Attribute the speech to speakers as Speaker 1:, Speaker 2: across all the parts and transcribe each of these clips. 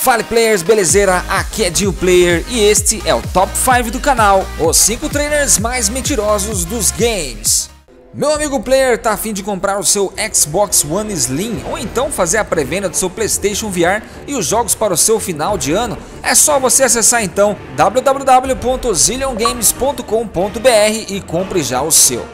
Speaker 1: Fala players, belezeira? Aqui é Dio Player e este é o Top 5 do canal, os 5 trailers mais mentirosos dos games. Meu amigo player tá a fim de comprar o seu Xbox One Slim ou então fazer a pré-venda do seu PlayStation VR e os jogos para o seu final de ano? É só você acessar então www.zilliongames.com.br e compre já o seu.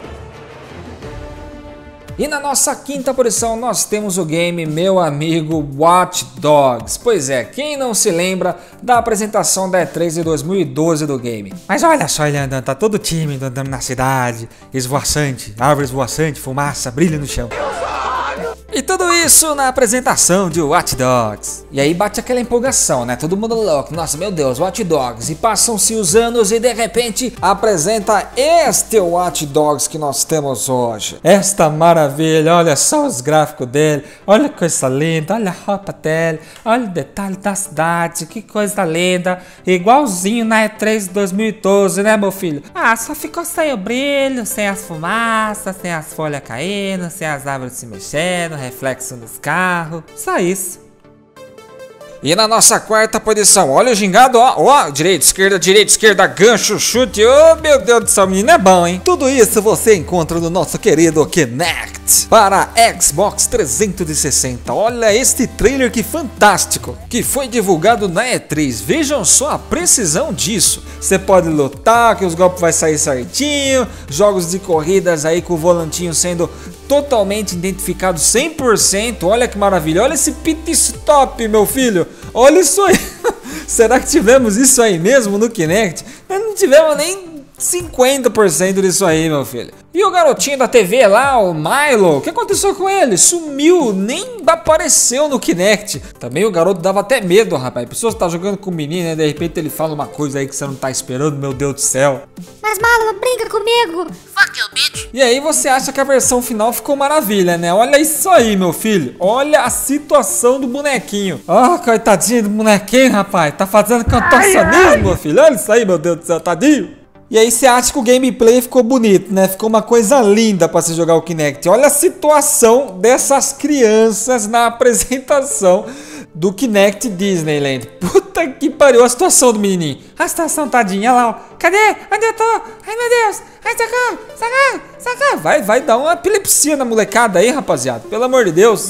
Speaker 1: E na nossa quinta posição nós temos o game, meu amigo, Watch Dogs. Pois é, quem não se lembra da apresentação da E3 de 2012 do game? Mas olha só ele andando, tá todo tímido andando na cidade, esvoaçante, árvore esvoaçante, fumaça, brilho no chão. E tudo isso na apresentação de Watch Dogs. E aí bate aquela empolgação, né? Todo mundo louco. Nossa, meu Deus, Watch Dogs. E passam-se os anos e de repente apresenta este Watch Dogs que nós temos hoje. Esta maravilha, olha só os gráficos dele. Olha que coisa linda, olha a roupa dele. Olha o detalhe da cidade, que coisa linda. Igualzinho na E3 de 2012, né, meu filho? Ah, só ficou sem o brilho, sem as fumaças, sem as folhas caindo, sem as árvores se mexendo, reflexo nos carros, só isso. E na nossa quarta posição, olha o gingado, ó, direita, esquerda, gancho, chute, oh meu Deus do céu, menino é bom, hein? Tudo isso você encontra no nosso querido Kinect para Xbox 360. Olha este trailer que fantástico, que foi divulgado na E3, vejam só a precisão disso. Você pode lutar, que os golpes vai sair certinho, jogos de corridas aí com o volantinho sendo totalmente identificado 100%, olha que maravilha, olha esse pit stop, meu filho, olha isso aí. Será que tivemos isso aí mesmo no Kinect? Nós não tivemos nem 50% disso aí, meu filho. E o garotinho da TV lá, o Milo, o que aconteceu com ele? Sumiu, nem apareceu no Kinect. Também o garoto dava até medo, rapaz. A pessoa tá jogando com o menino, né? De repente ele fala uma coisa aí que você não tá esperando, meu Deus do céu.
Speaker 2: Mas Milo, brinca comigo. Fuck you, bitch.
Speaker 1: E aí você acha que a versão final ficou maravilha, né? Olha isso aí, meu filho. Olha a situação do bonequinho. Ah, coitadinho do bonequinho, rapaz. Tá fazendo contorcionismo, meu filho. Olha isso aí, meu Deus do céu, tadinho. E aí você acha que o gameplay ficou bonito, né? Ficou uma coisa linda para se jogar o Kinect. Olha a situação dessas crianças na apresentação do Kinect Disneyland. Puta que pariu a situação do menininho. A situação tadinha, olha lá, ó. Cadê? Onde eu tô? Ai, meu Deus. Ai, socorro. Vai dar uma epilepsia na molecada aí, rapaziada. Pelo amor de Deus.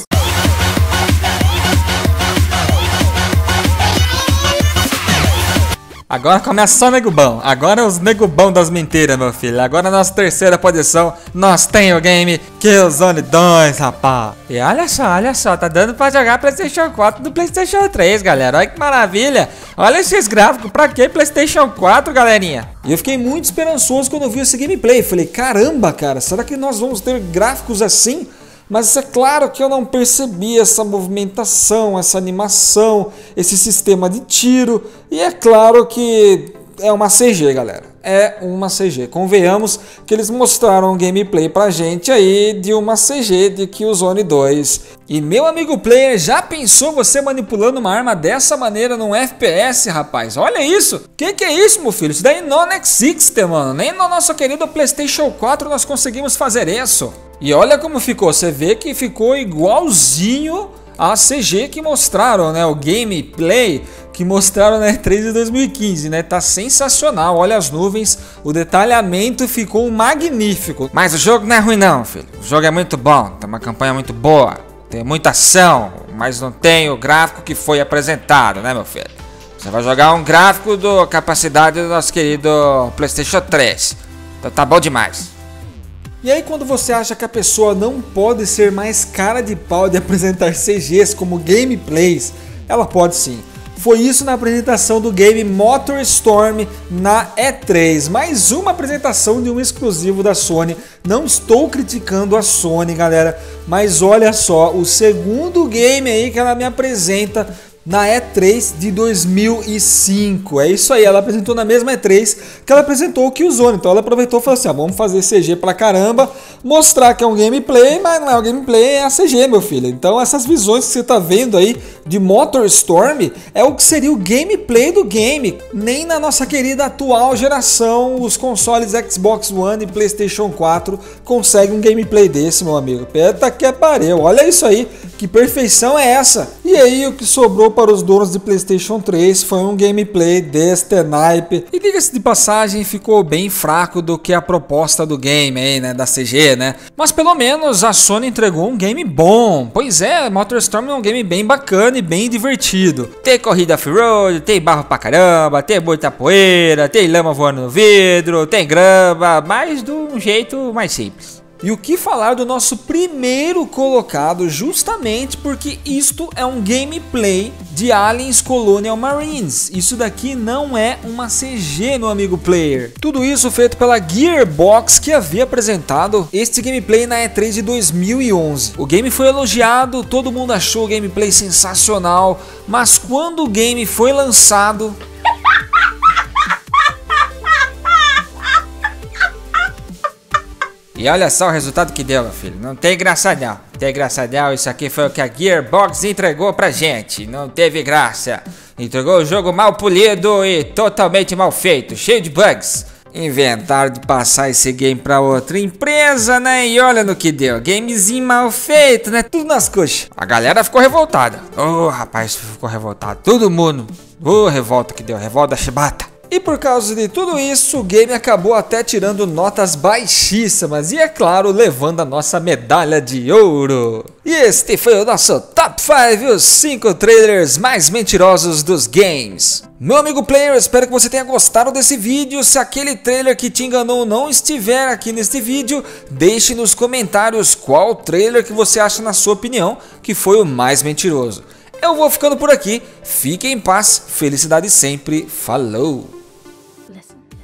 Speaker 1: Agora começa só nego bom, agora os nego bom das mentiras, meu filho. Agora na nossa terceira posição, nós tem o game Killzone 2, rapaz. E olha só, tá dando pra jogar PlayStation 4 do PlayStation 3, galera. Olha que maravilha. Olha esses gráficos, pra que PlayStation 4, galerinha? E eu fiquei muito esperançoso quando eu vi esse gameplay. Falei, caramba, cara, será que nós vamos ter gráficos assim? Mas é claro que eu não percebi essa movimentação, essa animação, esse sistema de tiro. E é claro que é uma CG, galera. É uma CG. Convenhamos que eles mostraram um gameplay pra gente aí de uma CG de Killzone 2. E meu amigo player, já pensou você manipulando uma arma dessa maneira num FPS, rapaz? Olha isso! Que é isso, meu filho? Isso daí não existe, mano. Nem no nosso querido PlayStation 4 nós conseguimos fazer isso. E olha como ficou, você vê que ficou igualzinho a CG que mostraram, né? O gameplay que mostraram na E3 de 2015, né? Tá sensacional, olha as nuvens, o detalhamento ficou magnífico. Mas o jogo não é ruim não, filho. O jogo é muito bom, tem uma campanha muito boa, tem muita ação, mas não tem o gráfico que foi apresentado, né, meu filho? Você vai jogar um gráfico da capacidade do nosso querido PlayStation 3. Então tá bom demais. E aí quando você acha que a pessoa não pode ser mais cara de pau de apresentar CGs como gameplays, ela pode sim. Foi isso na apresentação do game MotorStorm na E3. Mais uma apresentação de um exclusivo da Sony. Não estou criticando a Sony, galera, mas olha só, o segundo game aí que ela me apresenta na E3 de 2005. É isso aí, ela apresentou na mesma E3 que ela apresentou o Killzone. Então ela aproveitou e falou assim, vamos fazer CG pra caramba, mostrar que é um gameplay, mas não é um gameplay, é a CG, meu filho. Então essas visões que você tá vendo aí de MotorStorm é o que seria o gameplay do game. Nem na nossa querida atual geração os consoles Xbox One e PlayStation 4 conseguem um gameplay desse, meu amigo. Eita que pariu, olha isso aí, que perfeição é essa? E E aí o que sobrou para os donos de PlayStation 3 foi um gameplay deste naipe. E diga-se de passagem, ficou bem fraco do que a proposta do game aí, né, da CG, né? Mas pelo menos a Sony entregou um game bom. Pois é, MotorStorm é um game bem bacana e bem divertido. Tem corrida off-road, tem barro pra caramba, tem muita poeira, tem lama voando no vidro, tem grama, mas de um jeito mais simples. E o que falar do nosso primeiro colocado, justamente porque isto é um gameplay de Aliens Colonial Marines. Isso daqui não é uma CG, meu amigo player. Tudo isso feito pela Gearbox, que havia apresentado este gameplay na E3 de 2011. O game foi elogiado, todo mundo achou o gameplay sensacional, mas quando o game foi lançado... E olha só o resultado que deu, meu filho. Não tem graça não. Não tem graça não. Isso aqui foi o que a Gearbox entregou pra gente. Não teve graça. Entregou o jogo mal polido e totalmente mal feito. Cheio de bugs. Inventaram de passar esse game pra outra empresa, né? E olha no que deu. Gamezinho mal feito, né? Tudo nas coxas. A galera ficou revoltada. Ô, rapaz, ficou revoltado. Todo mundo. Ô, revolta que deu. Revolta da chibata. E por causa de tudo isso, o game acabou até tirando notas baixíssimas e, é claro, levando a nossa medalha de ouro. E este foi o nosso Top 5, os 5 trailers mais mentirosos dos games. Meu amigo player, espero que você tenha gostado desse vídeo. Se aquele trailer que te enganou não estiver aqui neste vídeo, deixe nos comentários qual trailer que você acha, na sua opinião, que foi o mais mentiroso. Eu vou ficando por aqui, fiquem em paz, felicidade sempre, falou!
Speaker 2: Listen.